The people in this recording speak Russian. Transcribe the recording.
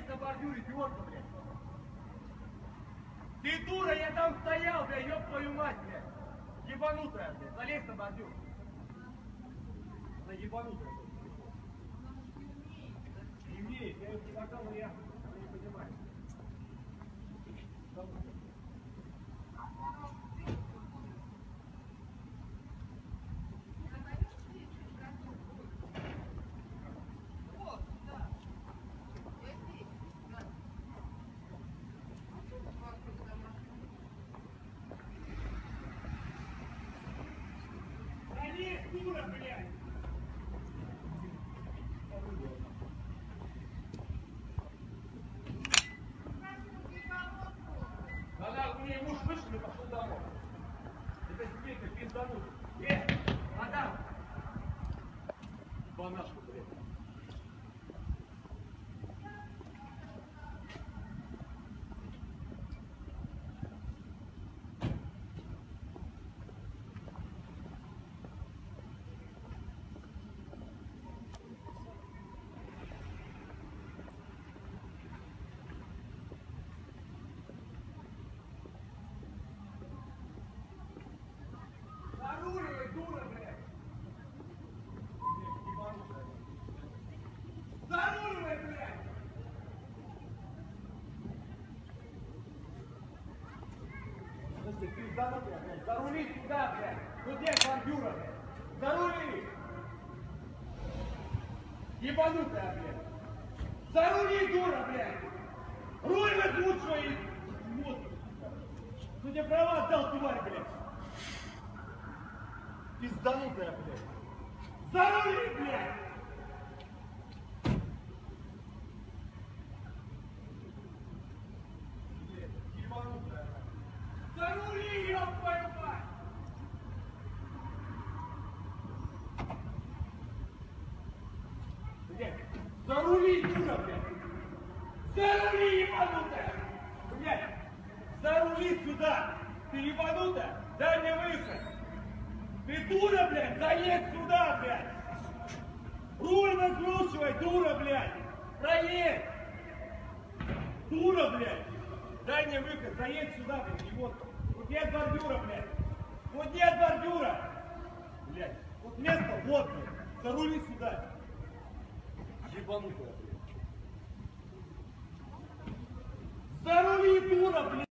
Залезь на бордюр, идиотка, блядь. Ты дура, я там стоял, блядь, ёб твою мать, блядь. Ебанутая, блядь, залезь на бордюр. Она ебанутая, блядь. Не умеет, я ее предлагал, но я не понимаю. Дура, блядь! Она у меня муж вышел и пошел домой. Это тебе-то пизданут. Мадам! Банашку, блядь. Дура, блядь! Заруливай, блядь! Слушай, пизданутая, блядь! Зарули сюда, блядь! Ну где бордюра, блядь? Зарули! Ебанутая, блядь! Зарули, дура, блядь! Руль накручивай! Вот, сука! Кто тебе права отдал, тварь, блядь? Пизданутая, блядь! Зарули, блядь! Ебанутая! Зарули, ёб твою мать! Блядь! Зарули, дура, блядь! Зарули, ебанутая! Блядь! Зарули сюда! Ты ебанутая? Дай мне выход! Ты дура, блядь! Заедь сюда, блядь! Руль накручивай, дура, блядь! Проедь! Дура, блядь! Дай мне выход, заедь сюда, блядь, идиотка! Вот нет бордюра, блядь! Вот нет бордюра! Блядь! Вот место, вот, блядь! Зарули сюда! Ебанутая, блядь! Зарули, дура, блядь!